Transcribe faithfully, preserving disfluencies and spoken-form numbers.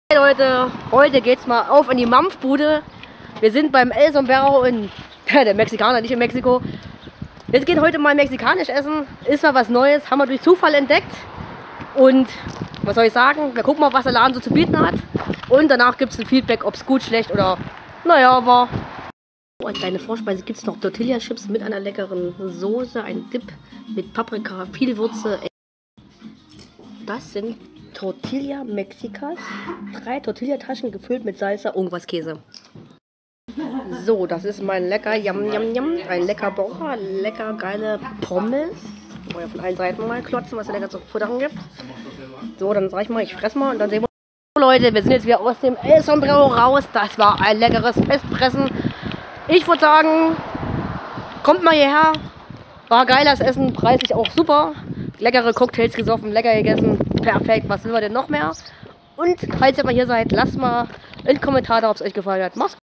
Hey Leute, heute geht's mal auf in die Mampfbude. Wir sind beim El Sombrero in der Mexikaner, nicht in Mexiko. Wir gehen heute mal mexikanisch essen. Ist mal was Neues, haben wir durch Zufall entdeckt. Und was soll ich sagen? Wir gucken mal, was der Laden so zu bieten hat. Und danach gibt es ein Feedback, ob es gut, schlecht oder naja war. Als kleine Vorspeise gibt es noch Tortilla-Chips mit einer leckeren Soße, ein Dip mit Paprika, viel Würze. Das sind Tortilla Mexicas. Drei Tortillataschen gefüllt mit Salsa, irgendwas Käse. So, das ist mein lecker Yum Yum Yum. Ein lecker Burger, lecker geile Pommes. Wollen wir von allen Seiten mal klotzen, was es lecker zu futtern gibt. So, dann sag ich mal, ich fresse mal und dann sehen wir. So, Leute, wir sind jetzt wieder aus dem El Sombrero raus. Das war ein leckeres Festfressen. Ich würde sagen, kommt mal hierher. War geiles Essen, preislich auch super. Leckere Cocktails gesoffen, lecker gegessen. Perfekt, was will man denn noch mehr? Und falls ihr mal hier seid, lasst mal einen Kommentar da, ob es euch gefallen hat. Macht's gut.